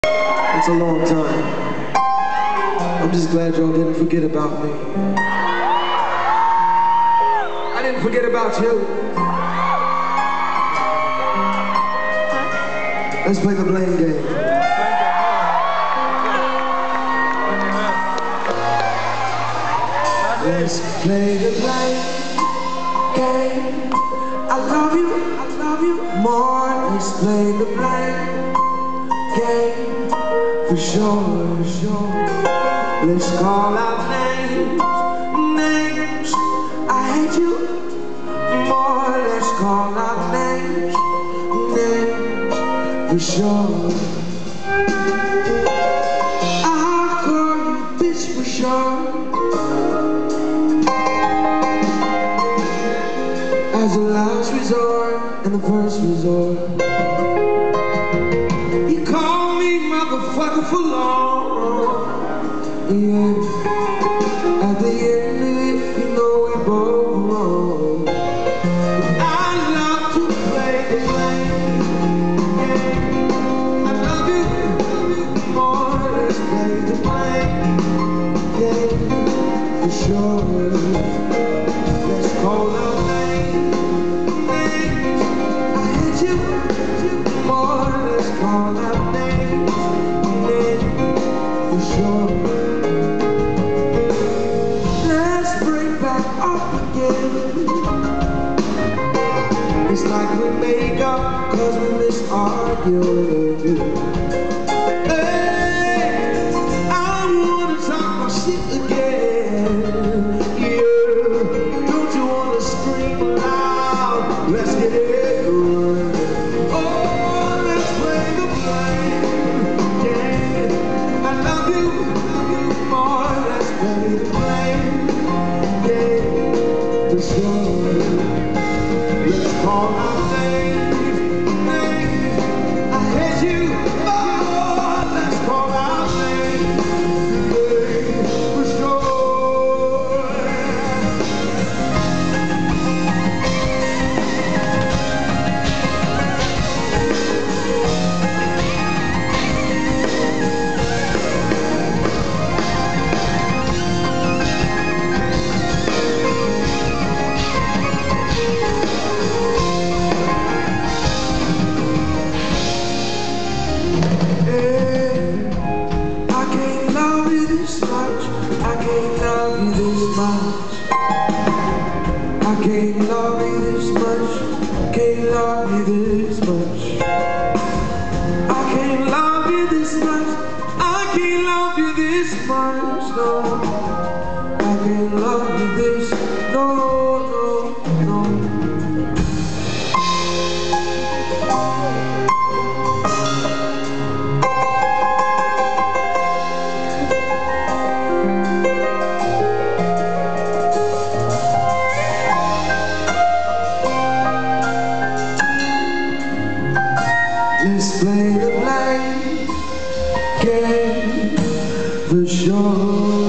It's a long time. I'm just glad y'all didn't forget about me. I didn't forget about you. Let's play the blame game. Let's play the blame game. I love you more. Let's play the blame game for sure, for sure. Let's call out names. I hate you more. Let's call out names for sure. I'll call you bitch for sure. As a last resort and the first resort. You call me motherfucker for long. Yeah. At the end of it, you know we both wrong. I love to play the blame game. I love you more. Let's play the blame game for sure. Let's call out names. I hate you more. Let's call out names for sure. Let's bring back up again. It's like we make up cause we miss arguing. Hey, I wanna talk my shit again. Yeah, don't you wanna scream loud? Let's get it going. Oh, let's play the blame game. I love you more. Let's play the blame game for sure. Let's call out names. I hate you more. Let's call out names for sure. I can't love you this much. I can't love you this much. I can't love you this much. Can't love you this much. I can't love you this much. I can't love you this much. No, I can't love you this. No, no, no. Let's play the blame game for sure.